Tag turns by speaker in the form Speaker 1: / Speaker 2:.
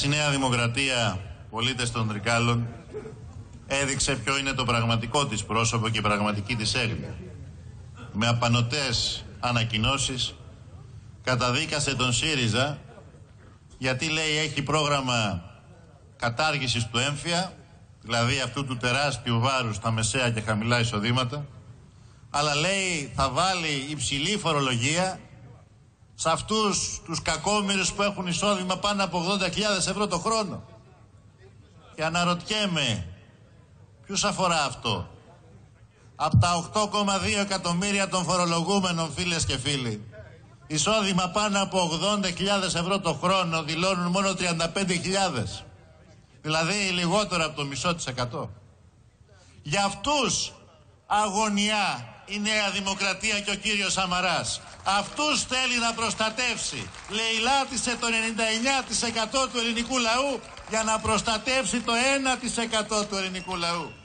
Speaker 1: Χθες η Νέα Δημοκρατία, πολίτες των Τρικάλων, έδειξε ποιο είναι το πραγματικό της πρόσωπο και η πραγματική της έγνοια. Με απανωτές ανακοινώσεις καταδίκασε τον ΣΥΡΙΖΑ γιατί, λέει, έχει πρόγραμμα κατάργησης του έμφυα, δηλαδή αυτού του τεράστιου βάρους στα μεσαία και χαμηλά εισοδήματα, αλλά, λέει, θα βάλει υψηλή φορολογία σε αυτούς τους κακόμοιρους που έχουν εισόδημα πάνω από 80.000 ευρώ το χρόνο. Και αναρωτιέμαι, ποιους αφορά αυτό? Από τα 8,2 εκατομμύρια των φορολογούμενων, φίλες και φίλοι, εισόδημα πάνω από 80.000 ευρώ το χρόνο δηλώνουν μόνο 35.000. Δηλαδή λιγότερο από το 0,5%. Για αυτούς αγωνιά η Νέα Δημοκρατία και ο κύριος Σαμαράς. Αυτούς θέλει να προστατεύσει. Λαιλάτισε το 99% του ελληνικού λαού για να προστατεύσει το 1% του ελληνικού λαού.